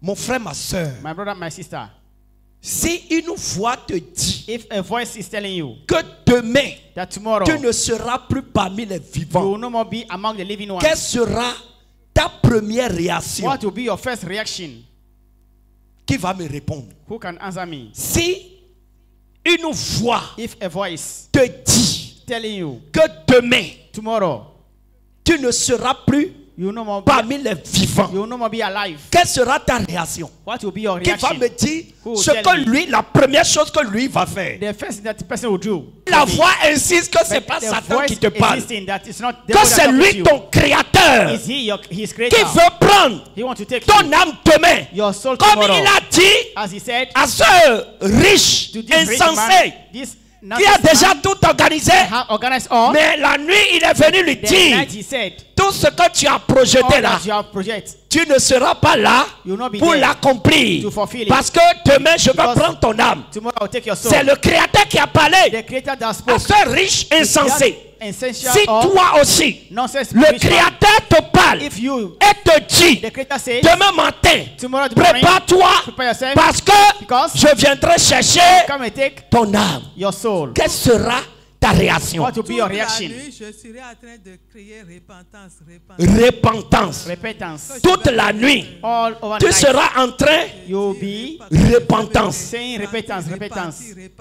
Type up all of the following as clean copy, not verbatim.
Mon frère, ma soeur, My brother, my sister. si une voix te dit If a voice is telling you que demain, that tomorrow tu ne seras plus parmi les you vivants, will no more be among the living ones, quelle sera ta première réaction? what will be your first reaction? Qui va me répondre? Who can answer me? Si une voix If a voice te dit telling you que demain, tomorrow tu ne seras plus you will no more parmi les vivants, you will no more be alive, quelle sera ta réaction? what will be your Qui va reaction? me dire Who ce tell que me? lui, la première chose que lui va faire? The first thing that the person will do. La voix insiste que c'est But pas the Satan voice qui te parle, insisting that it's not que devil c'est that talking to lui you. ton créateur Is he his qui creator? veut prendre He wants to take ton you, âme demain. your soul Comme tomorrow. il a dit As he said à ce riche, to this rich man, insensé, this qui a déjà man tout organisé, have organized all. mais la nuit il est venu lui The dire, night he said, tout ce que tu as projeté all là, that you have project, tu ne seras pas là you will not be pour there l'accomplir. to fulfill it. Parce que demain je vais Because prendre ton âme. tomorrow I will take your soul. C'est le créateur qui a parlé The creator that à spoke. ce riche insensé. Essential Si or toi aussi, nonsense le rich man, créateur te parle if you, et te dit, the creator says, demain matin, tomorrow the morning, prépare-toi prepare yourself, parce que because je viendrai chercher come and take ton âme. your soul. Quelle sera ta réaction? What will be your Toute la reaction? nuit, je serai en train de crier repentance. Repentance. Repentance. Toute la nuit, All over the tu night, seras en train you will be repentance. saying repentance, repentance.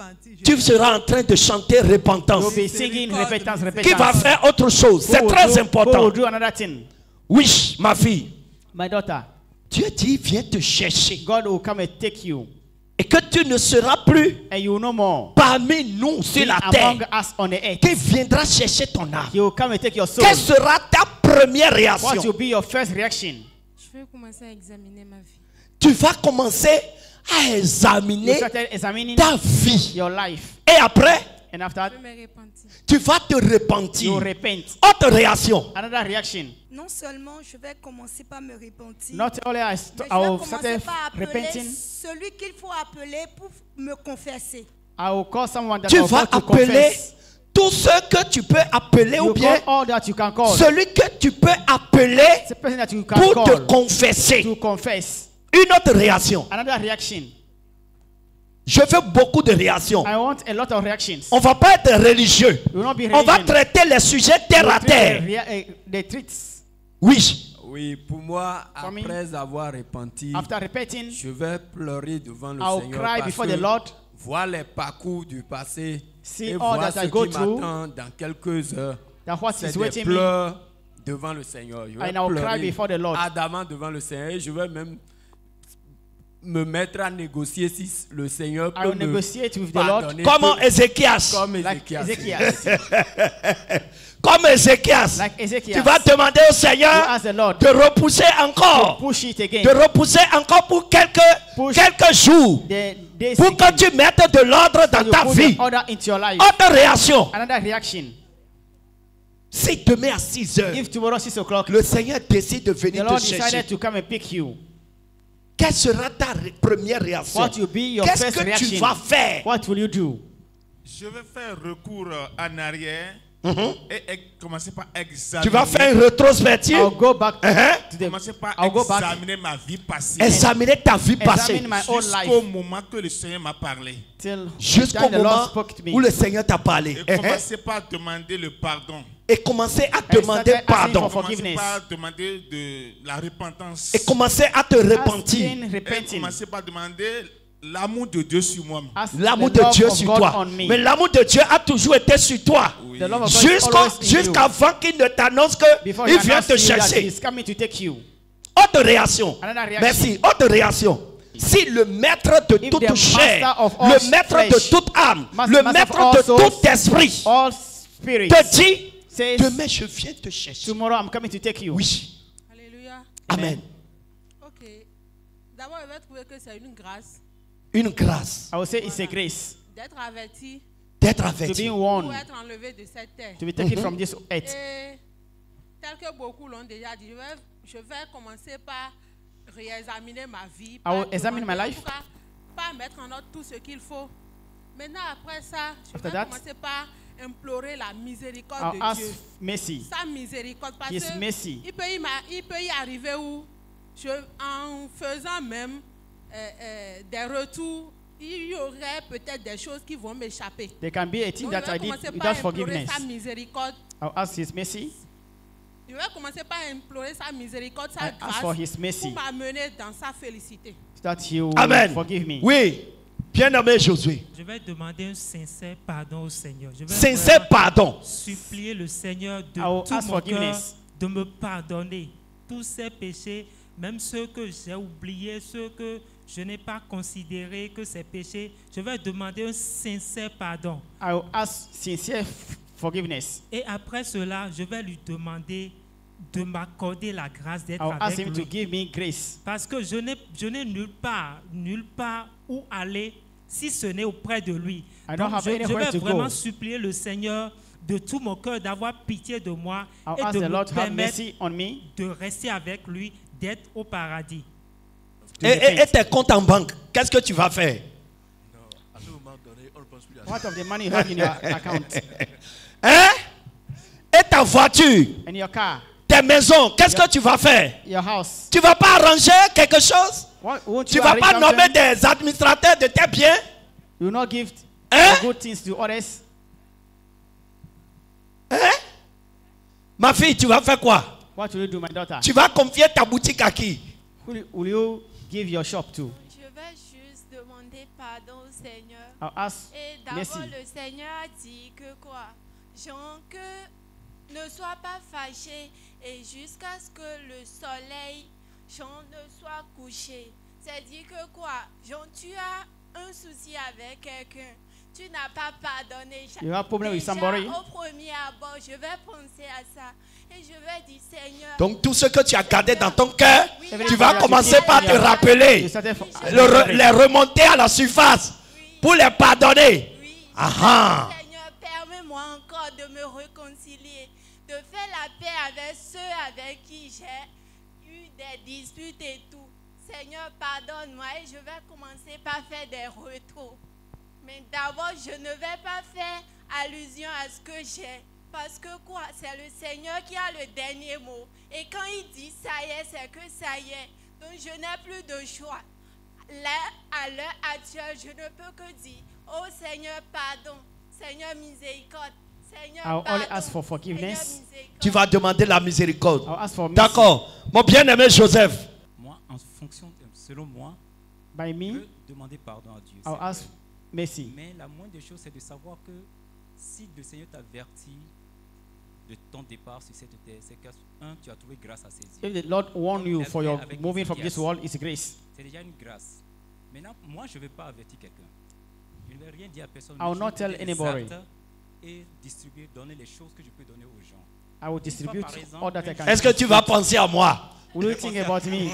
Tu seras en train de chanter You repentance. will be singing repentance, repentance. Qui va faire autre chose? C'est Who will très do- Who important. will do another thing? Oui, ma fille. My daughter, Dieu dit, viens te chercher. God will come and take you, Et que tu ne seras plus and you will no more parmi nous sur be la among terre. us on the earth. Qui viendra chercher ton âme. He will come and take your soul. Quelle sera ta première What réaction? will be your first reaction? Je vais commencer à examiner ma vie. Tu vas commencer à You examiner started examining ta vie. your life, Et après, and after Je vais me repentir. tu vas te repentir. you repent. Autre réaction. Another reaction. Non seulement je vais commencer par me repentir, Not only I, mais st- je I vais will commencer start par appeler repenting, celui qu'il faut appeler pour me confesser. I will call someone that Tu I will vas call to appeler confess. tous ceux que tu peux appeler You ou bien call all that you can call. celui que tu peux appeler The person that you can pour te call confesser. to confess. Une autre réaction. Another reaction. Je veux beaucoup de réactions. I want a lot of reactions. On ne va pas être religieux. You will not be On va religion. traiter les sujets terre à You treat terre. the treats. Oui. Oui, pour moi, For me, après avoir repenti, After repenting, je vais pleurer devant le I will Seigneur cry parce before que the Lord. voir les parcours du passé See et all voir that ce I go qui through, m'attend dans quelques heures. that what C'est is des waiting me, pleurs devant le Seigneur. Je vais and I will cry pleurer before the Lord. ardemment devant le Seigneur et je vais même me mettre à négocier si le Seigneur I peut will me negotiate with the Lord pardonner. Comme Ézéchias. Comme like Ézéchias. Ezekiel. Comme Ézéchias. Like Ezekiel. Tu vas demander au You Seigneur ask the Lord de repousser encore. push it again. De repousser encore pour quelques jours. The days Pour que again. tu mettes de l'ordre dans You ta put vie. the order into your life. Autre réaction. Another reaction. Si demain à 6 heures, If tomorrow 6 o'clock, le Seigneur décide de the venir Lord te chercher, decided to come and pick you, quelle sera ta première réaction? what will be your Qu'est-ce first que tu reaction? vas faire? What will you do? Je vais faire recours en arrière et commencer par examiner. Tu vas faire une rétrospective. I'll go back Uh-huh. to the. Commencer par I'll go back. examiner ma vie passée. Examiner ta vie passée. Examine my own Jusqu'au life moment que le Seigneur m'a parlé. till Jusqu'au time the Lord moment spoke to me. où le Seigneur t'a parlé. Et Uh-huh. commencer par demander le pardon. Et commencer à started demander asking pardon. for Commencer forgiveness. par demander de la repentance. Et commencer à te repentir. Asking, Et repenting. commencer par demander l'amour de Dieu sur moi. Ask L'amour the de love Dieu of sur God toi. on me. Mais l'amour de Dieu a toujours été sur toi. Oui. The love of God is always in you. Jusqu'avant qu'il ne t'annonce Before qu'il he vient announces te to you that chercher. he's coming to take you. Autre réaction. Another reaction. Merci. Autre réaction. Si le maître de If toute the chair, master of all le maître de flesh, toute âme, master le of maître all de souls, tout esprit All spirits te dit, says, demain je viens te chercher. tomorrow I'm coming to take you. Oui. Alléluia. Amen. Ok. D'abord, je vais trouver que c'est une grâce Une grâce I will say it's a grace d'être averti d'être to averti. be pour warned, être enlevé de cette terre. to be taken from this earth. Et tel que beaucoup l'ont déjà dit, je vais commencer par réexaminer ma vie. I will par examine demander, my en life. tout cas, pas mettre en ordre tout ce qu'il faut. Maintenant, après ça, je After vais that, commencer par implorer la miséricorde I'll de ask Dieu. mercy. Sa miséricorde, parce His que mercy. il peut y arriver où en faisant même des retours, il y aurait peut-être des choses qui vont m'échapper. There can be a thing Donc, that je I vais did commencer without par implorer forgiveness. sa miséricorde. I'll ask His mercy. Je vais commencer par implorer sa miséricorde, sa I ask for grâce His mercy. pour m'amener dans sa félicité. That He will Amen. forgive me. Oui. Bien-aimé Josué. Je vais demander un sincère pardon au Seigneur. Je vais Sincère vraiment pardon. supplier le Seigneur de I will tout ask mon cœur forgiveness. de me pardonner tous ces péchés, même ceux que j'ai oubliés, ceux que je n'ai pas considérés que ces péchés. Je vais demander un sincère pardon. I will ask sincere forgiveness. Et après cela, je vais lui demander de m'accorder la grâce d'être I will ask avec Him to lui. give me grace. Parce que je n'ai nulle part où aller si ce n'est auprès de lui. I don't Donc, have je anywhere vais to vraiment go. supplier le Seigneur de tout mon cœur d'avoir pitié de moi I'll et ask de the me Lord to have permettre mercy on me. de rester avec lui, d'être au paradis. Et tes comptes en banque, qu'est-ce que tu vas faire? À ce moment donné, on ne pense plus à ça. What of the money you have in your account? Hein? Et ta voiture, In your car, tes maisons, qu'est-ce que tu vas faire? your house. Tu vas pas arranger quelque chose? Won't Tu you vas arrange pas nommer something? des administrateurs de tes biens? You will not give Hein? good things to others. Hein? Ma fille, tu vas faire quoi? What will you do, my daughter? Tu vas confier ta boutique à qui? Who will you give your shop to? Je vais juste demander pardon au Seigneur. I'll ask Et mercy. d'abord, le Seigneur a dit que quoi? Jean, que ne sois pas fâché et jusqu'à ce que le soleil, Jean, ne soit couché. C'est-à-dire que quoi? Jean, tu as un souci avec quelqu'un. Tu n'as pas pardonné. You have problem with Déjà, somebody? au premier abord, je vais penser à ça. Et je vais dire, Seigneur. Donc tout ce que tu as gardé dans ton cœur, Oui, tu vas commencer par te rappeler, You started from- les remonter à la surface pour les pardonner. Oui, Ah ah. Seigneur, permets-moi encore de me réconcilier, de faire la paix avec ceux avec qui j'ai eu des disputes et tout. Seigneur, pardonne-moi et je vais commencer par faire des retours. Mais d'abord, je ne vais pas faire allusion à ce que j'ai. Parce que quoi? C'est le Seigneur qui a le dernier mot. Et quand il dit ça y est, c'est que ça y est. Donc je n'ai plus de choix. Là, à l'heure actuelle, je ne peux que dire, oh Seigneur, pardon. Seigneur, miséricorde. Seigneur, I'll pardon. only ask for forgiveness. Seigneur, miséricorde. Tu vas demander la miséricorde. I'll ask for mercy. D'accord. Mon bien-aimé Joseph, Moi, en fonction, selon moi, By je me, veux demander pardon à Dieu. I'll c'est ask vrai. mercy. Mais la moindre des choses, c'est de savoir que si le Seigneur t'avertit de ton départ sur cette terre, c'est que, un, tu as trouvé grâce à ses yeux. If the Lord warned you for your Avec moving from this Ézéchias. world, it's grace. C'est déjà une grâce. Maintenant, moi, je ne vais pas avertir quelqu'un. Je ne vais rien dire à personne. I will mais je not vais tell donner des anybody. actes et distribuer, donner les choses que je peux donner aux gens. I will distribute par exemple, all that I can. est-ce que tu vas penser à moi? Will you think about me?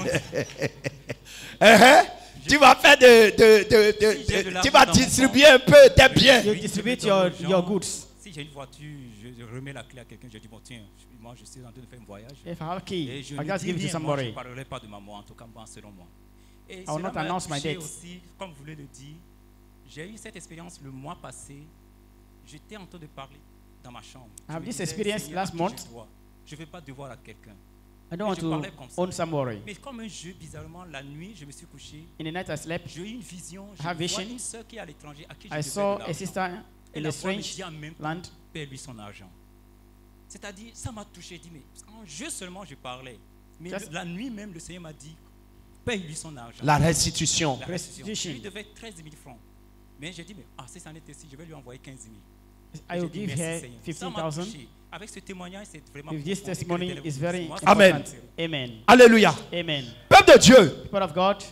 Tu vas faire tu vas distribuer un peu tes biens. You distribute your goods. Si j'ai une voiture, je remets la clé à quelqu'un, je dis, bon, tiens, moi, je suis en train de faire un voyage. If I have a Et key, je I ne just dis give it to rien, moi, je somebody. ne parlerai pas de ma mort, en tout cas, moi, selon moi. Et will cela not m'a announce my touché death. aussi, comme vous le dites, j'ai eu cette expérience le mois passé. J'étais en train de parler dans ma chambre. I have Je me this disais, experience Seigneur, à last qui month. je ne vais pas devoir à quelqu'un. I don't Je want parlais to comme ça. own somebody. Mais comme un jeu, bizarrement, la nuit, je me suis couché. In the night I slept, J'ai eu une vision. Je have vois vision. une sœur qui est à l'étranger, à qui je I devais saw de l'argent. a sister Et in la a voix me strange dit en même temps, land. paie-lui son argent. C'est-à-dire, ça m'a touché. Je dis, mais en jeu seulement, je parlais. Mais Just- la nuit même, le Seigneur m'a dit, paye-lui son argent. La restitution. La restitution. restitution. Je lui devais 13 000 francs. Mais j'ai dit, mais si ça en était ainsi, je vais lui envoyer 15 000. I will J'ai dit, give merci, her Seigneur. Ça m'a 15,000. touché. Avec ce témoignage, c'est vraiment. With this pour montrer que testimony le is very moi, Amen. important. Amen. Alléluia. Amen. Peuple de Dieu, People of God,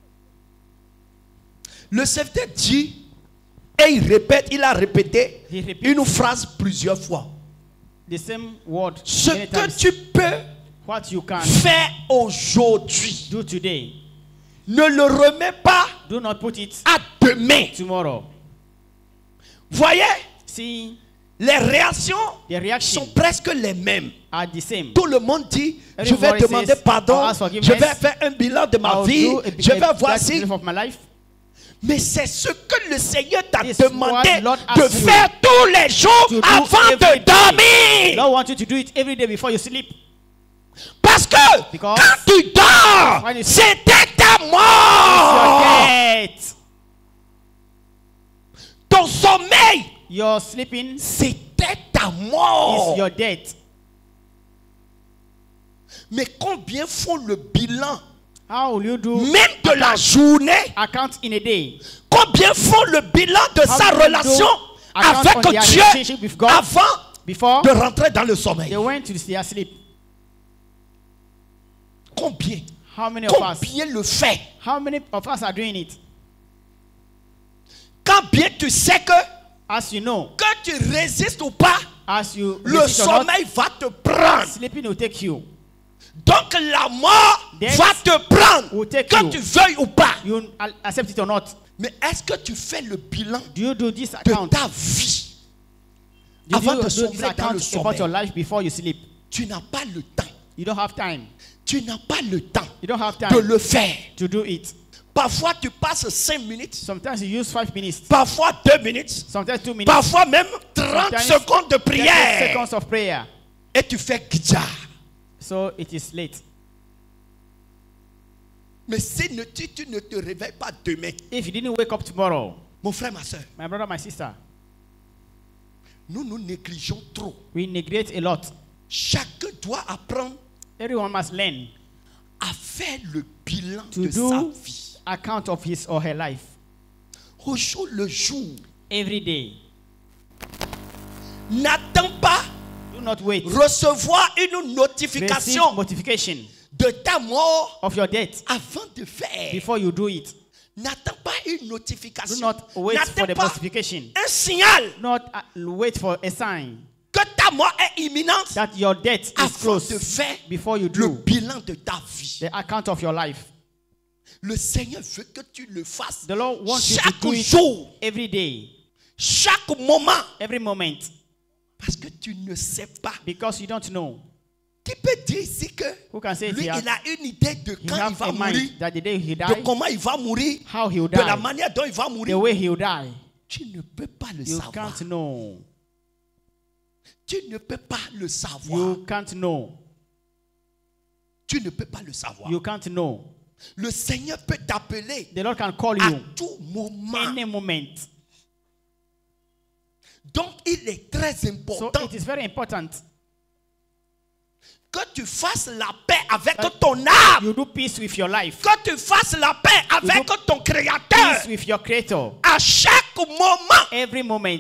le serviteur dit et il a répété he repeats une phrase plusieurs fois. the same word Ce many que times. tu peux What you can faire aujourd'hui, do today, ne le remets pas do not put it à demain. tomorrow. Voyez, See, les réactions the reactions sont presque les mêmes. are the same. Tout le monde dit, je vais Everybody demander says, pardon, I'll ask forgiveness. je vais faire un bilan de ma I'll vie, do je vais voir that's the si... life of my life. Mais c'est ce que le Seigneur t'a This demandé what Lord de asked you faire tous les jours to do avant every de day. dormir. Lord wants you to do it every day before you sleep. Pas Parce que Because quand tu dors, when you c'était ta your mort. death. Ton sommeil, Your sleeping c'était ta is mort. your death. Mais combien font le bilan, How will you do même de la journée? account in a day? Combien font le bilan de How sa will you relation do account avec on their Dieu relationship with God avant before de rentrer dans le sommeil? they went to their sleep? Combien? How many of us? Combien le fait? How many of us are doing it? Quand bien tu sais que As you know, tu résistes ou pas, as you le resist or not, sommeil va te prendre. sleeping will take you. Donc la mort Death va te prendre, will take que you. tu veuilles ou pas. You accept it or not. Mais est-ce que tu fais le bilan Do you do this de account? ta vie Did avant you de do this sombrer dans le account about sommeil? your life before you sleep? Tu n'as pas le temps. You don't have time. Tu n'as pas le temps You don't have de time le faire. to do it. Parfois, tu passes 5 minutes, Sometimes you use 5 minutes. parfois 2 minutes, Sometimes 2 minutes. parfois même 30 Sometimes secondes de 30 prière. seconds of prayer. Et tu fais gidja. So it is late. Mais si tu ne te réveilles pas demain, If you didn't wake up tomorrow, mon frère, ma soeur, my brother, my sister, nous nous négligeons trop. we neglect a lot. Chacun doit apprendre Everyone must learn à faire le bilan to de sa do vie. account of his or her life Au jour le jour, every day. n'attends pas Do not wait. recevoir une Receive notification notification de ta mort of your death avant de faire. before you do it. N'attends pas une Do notification. not wait for N'attends the pas notification. un signal Not wait for a sign que ta mort est imminente that your death is avant de close faire before you le do bilan de ta vie. the account of your life. Le Seigneur veut que tu le fasses The Lord wants you to chaque do it jour, every day, chaque moment, every moment, parce que tu ne sais pas. because you don't know. Qui peut dire ici que Who can say it lui, here? il a une idée de He quand il have va a mourir, mind that the day he de die, comment il va mourir, how he will de la die, manière dont il va the mourir. way he will die. Tu ne peux pas le You savoir. can't know. Tu ne peux pas le savoir. You can't know. Tu ne peux pas le savoir. You can't know. Le Seigneur peut t'appeler The Lord can call à you tout moment. any moment. Donc, il est très So important it is very important que tu fasses la paix avec ton âme. you do peace with your life, Que tu fasses la paix avec do ton Créateur. peace with your Creator, À chaque moment. every moment.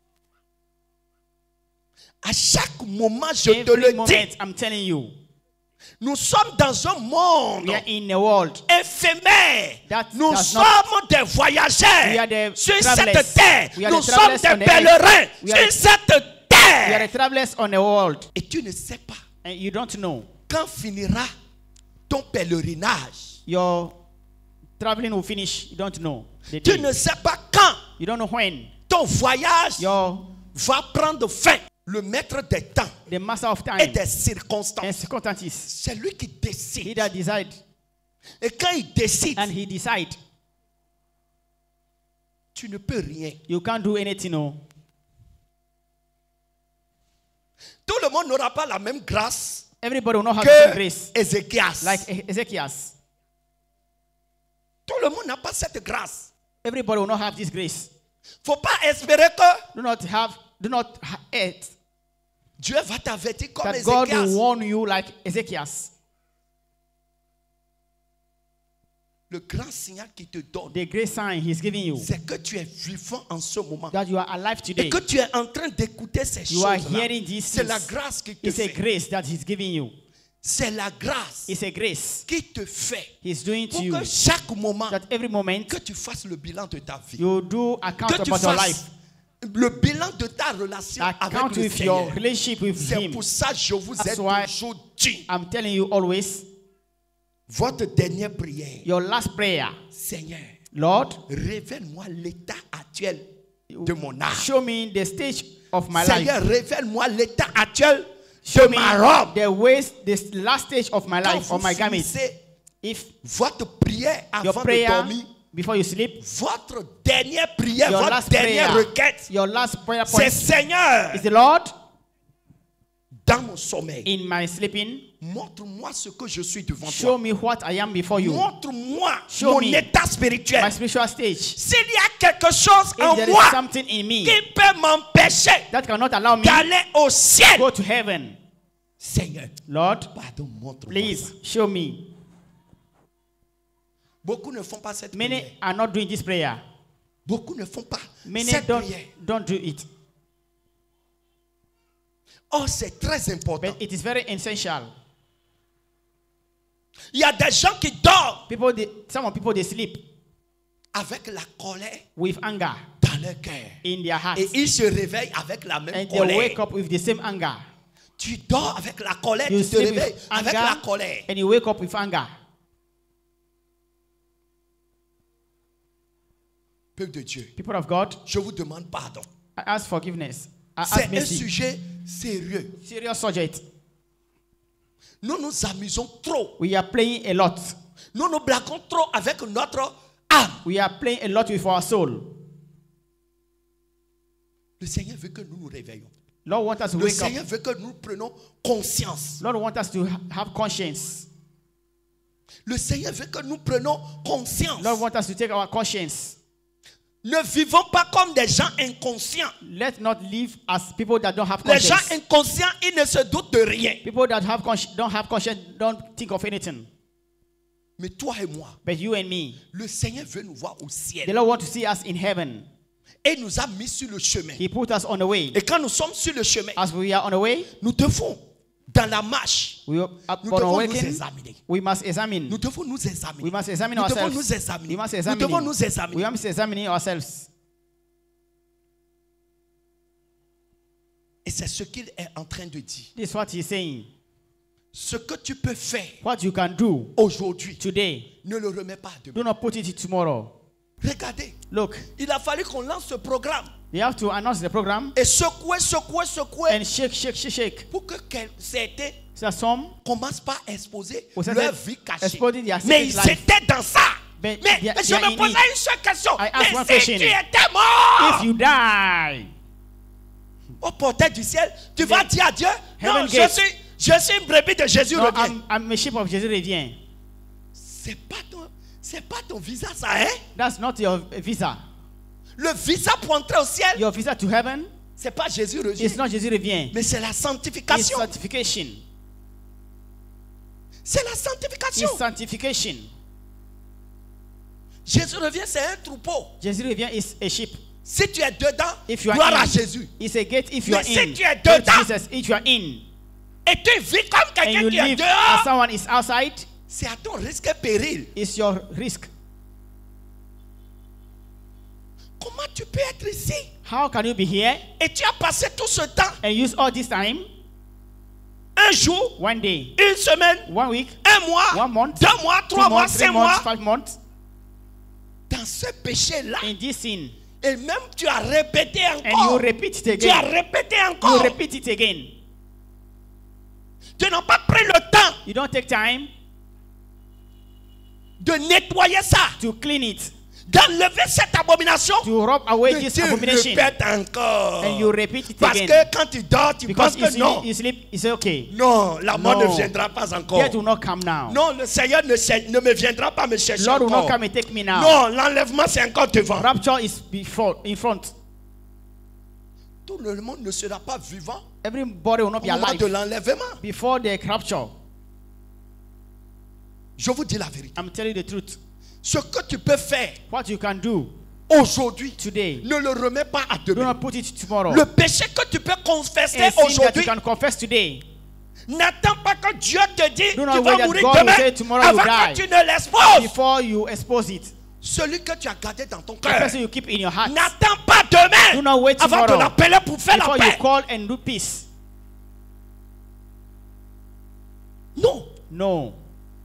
À chaque moment, je te Every le moment, dis. I'm telling you, Nous sommes dans un monde we are in a world éphémère. that Nous does not. sommes des We are voyageurs the sur travelers. cette terre. We are Nous the sommes travelers des on the pèlerins We are sur cette We are terre. the travelers on the world, Et tu ne sais pas and you don't know. quand finira ton pèlerinage. Your traveling will finish. You don't know the Tu day. ne sais pas quand You don't know when. ton voyage Your va prendre fin. Le maître des temps the master of et time des and circonstances. circumstances. C'est lui qui He décide. that decide, Et quand il décide, and he decide. tu ne peux rien. You can't do anything. No. Tout le monde n'aura pas la même grâce Everybody will not have the same que grace Ézéchias. like Ezekias. Tout le monde n'a pas cette grâce. Everybody will not have this grace. Faut pas espérer que Do not hate Dieu va t'avertir comme that God Ézéchias. will warn you like Ezekias. Le grand signal qu'il te donne, The great sign he's giving you c'est que tu es vivant en ce moment. that you are alive Et today. que tu es en train d'écouter ces You are choses-là. hearing these C'est la things. grâce qui te It's a fait. grace that he's giving you. C'est la grâce It's a grace qui te fait he's doing to pour you que chaque moment that every moment que tu fasses le bilan de ta vie. you do account Que tu about your life. fasses le bilan de ta relation Account avec le with your Seigneur. relationship with C'est him. pour ça que je vous ai That's why toujours dit, I'm telling you always, votre dernière prière, your last prayer, Seigneur, Lord, révèle-moi l'état actuel de mon âme. show me the stage of my Seigneur, life. révèle-moi l'état actuel Show de me ma robe. the ways, the last stage of my Quand life, vous of my garment. finissez If votre prière your avant de prayer dormir, before you sleep, votre dernière prière, your votre last dernière prayer, requête, your last prayer c'est point Seigneur, is the Lord, dans mon sommeil. in my sleeping. Montre-moi ce que je suis devant Show toi. me what I am before you. Montre-moi Show mon me état spirituel. my spiritual stage. S'il y a quelque chose If en there is moi something in me qui peut m'empêcher that cannot allow me d'aller au ciel, go to heaven, Seigneur, Lord, pardon, montre-moi please ça. show me. Beaucoup ne font pas cette Many prière. are not doing this prayer. Beaucoup ne font pas Many cette prière. don't do it. Oh, c'est très important. But it is very essential. Il y a des gens qui dorment Some people they sleep avec la colère with anger dans leur cœur. in their hearts, Et ils se réveillent avec la même and they colère. wake up with the same anger. Tu dors avec la colère, You tu te sleep réveilles with avec la anger, colère. and you wake up with anger. Peuple de Dieu, People of God, je vous demande pardon. I ask forgiveness. I C'est ask un mercy. sujet sérieux. Serious subject. Nous nous amusons trop. We are playing a lot. Nous nous blaguons trop avec notre âme. We are playing a lot with our soul. Le Seigneur veut que nous nous réveillons. Lord wants us to Le wake Seigneur up. veut que nous prenions conscience. Lord wants us to have conscience. Le Seigneur veut que nous prenions conscience. Lord wants us to take our conscience. Ne vivons pas comme des gens inconscients. Let's not live as people that don't have Les gens conscience. inconscients, ils ne se doutent de rien. People that don't have conscience don't think of anything. Mais toi et moi, But you and me, le Seigneur veut nous voir au the ciel. Lord wants to see us in heaven. Et il nous a mis sur le chemin. He put us on the way. Et quand nous sommes sur le chemin, As we are on the way, nous devons, dans la marche, we are nous upon devons nous awakening. examiner. We must examine. Nous devons nous examiner. We must examine Nous devons ourselves. nous examiner. We must Nous examine. devons nous We examiner. must examine ourselves. Et c'est ce qu'il est en train de dire. This is what he's saying. Ce que tu peux faire What you can do aujourd'hui, today, ne le remets pas à do demain. not put it tomorrow. Regardez, Look, il a fallu qu'on lance ce programme you have to announce the program et secouer and shake, shake, shake, shake. pour que certains So some commencent pas à exposer Who said leur that? vie cachée. Exposing their Mais secret ils life. étaient dans ça. But Mais they je are me in posais it. une seule question. I asked one Mais si question. tu étais mort If you die, au portail du ciel, tu vas dire à Dieu, non, Heaven gate. je suis une brebis de Jésus, no, reviens. I'm a sheep of Jesus revient. C'est pas ton visa ça, hein? That's not your visa. Le visa pour entrer au ciel, Your visa to heaven c'est pas Jésus revient. is not Jesus revient. Mais c'est la It's sanctification. sanctification. C'est la sanctification. It's sanctification. Jésus revient, c'est un troupeau. Jesus revient is a sheep. Si tu es dedans, If you are gloire à in, Jésus. it's a gate if you Mais are si in. tu es Go to dedans, Jesus if you are in. et tu vis comme And quelqu'un you qui est live as dehors, someone is outside, c'est à ton risque et péril. it's your risk. Comment tu peux être ici How can you be here et tu as passé tout ce temps, and use all this time, un jour, one day, une semaine, 1 week, un mois, 1 month, 2 mois, 2 3 mois, months, 3 5 months, mois, 5 months, dans ce péché-là. in this sin, Et même tu as répété and you encore. repeat it Tu as again. répété You encore. repeat it again. Tu n'as pas pris le temps You don't take time de nettoyer ça, to clean it, d'enlever cette abomination. to rub away Mais this tu abomination, répètes encore. and you repeat it Parce again. que quand tu dors, tu Because penses que non. you sleep, it's okay. Non, la mort No. ne viendra pas encore. Death will not come now. Non, le Seigneur ne me viendra pas me chercher Lord will not encore. come and take me now. Non, l'enlèvement c'est encore devant. Rapture is before, in front. Tout le monde ne sera pas vivant Everybody will not au be moment de alive l'enlèvement. before the rapture. Je vous dis la vérité. I'm telling you the truth. Ce que tu peux faire What you can do aujourd'hui, today, ne le remets pas à do demain. not put it tomorrow. Le péché que tu peux confesser A sin that you aujourd'hui, can confess today. n'attends pas que Dieu te dise Do tu not vas wait that mourir God will demain say tomorrow you avant die. que tu ne l'exposes. Before you expose it, Celui que tu as gardé dans ton the cœur, person you keep in your heart. n'attends pas demain Do not wait avant de tomorrow l'appeler pour faire la before you paix. call and do peace. Non. No.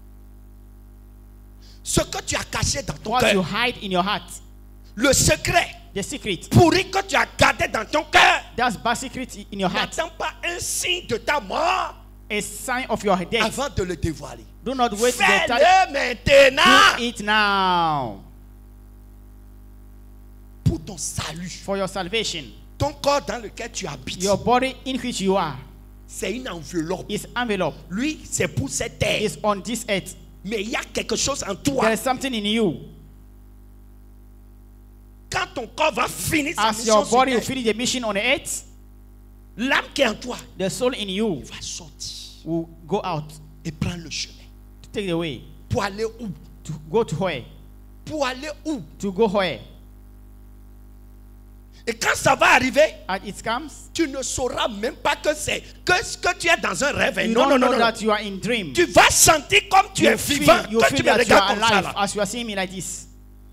Ce que tu as caché dans ton What you cœur, hide in your heart, le secret the secret, pourri que tu as gardé dans ton cœur, that's bad secret in your heart, n'attends pas un signe de ta mort a sign of your death. avant de le dévoiler. Do not wait the time. Fais-le maintenant Do it now pour ton salut. for your salvation. Ton corps dans lequel tu habites, Your body in which you are, c'est une enveloppe. It's envelope. Lui, c'est pour cette terre. It's on this earth. Mais il y a quelque chose en toi. There is something in you. Quand ton corps va finir sa As mission your sur body will terre, finish the mission on the earth, l'âme qui est en toi the soul in you va sortir will go out et prendre le chemin. to take the way. Pour aller où? To go to where? Pour aller où? To go where? Et quand ça va arriver, And it comes, tu ne sauras même pas que c'est que tu es dans un rêve. you Non, don't non, know non, non. that you are in dream. Tu vas sentir comme tu es vivant. You Quand feel tu me that you regardes are comme ça alive là. as you are seeing me like this.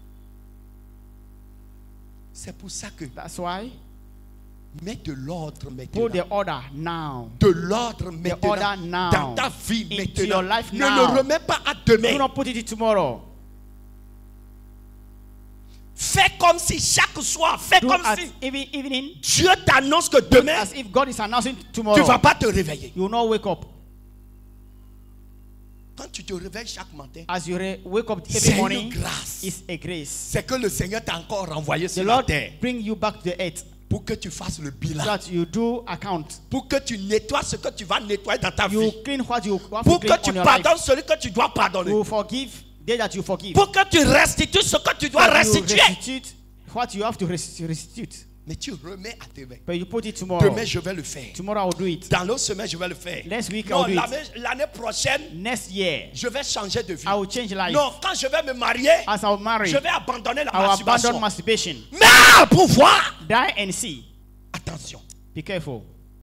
C'est pour ça que That's why mets de l'ordre put the maintenant. order now. De l'ordre order maintenant. now. Dans ta vie Into your maintenant. life Ne now. le remets pas à Do demain. not put it tomorrow. Fais comme si chaque soir, fais Do comme as si evening, Dieu t'annonce que demain, as if God is announcing tu ne tomorrow. vas pas te réveiller. You will not wake up. Quand tu te réveilles chaque matin, As you wake up c'est every une morning, grâce. it's a grace. C'est que le Seigneur t'a encore renvoyé The sur la Lord terre bring you back to the earth pour que tu fasses le so bilan. that you do account. Pour que tu nettoies ce que tu vas nettoyer dans ta You vie. clean what you have Pour to clean que tu on your life. pardonnes celui que tu dois pardonner. You forgive they that you forgive. Pour que tu restitues ce que tu dois That you restituer. restitute what you have to restitute. Mais tu remets à demain. But you put it tomorrow. Demain, je vais le faire. Tomorrow I will do it. Dans l'autre semaine, je vais le faire. Next week, Non, I'll do l'année prochaine, Next year, je vais changer de vie. I will change life. Non, quand je vais me marier, As I will marry, je vais abandonner la I will masturbation. abandon masturbation. Mais pour voir, Die and see. attention, Be careful.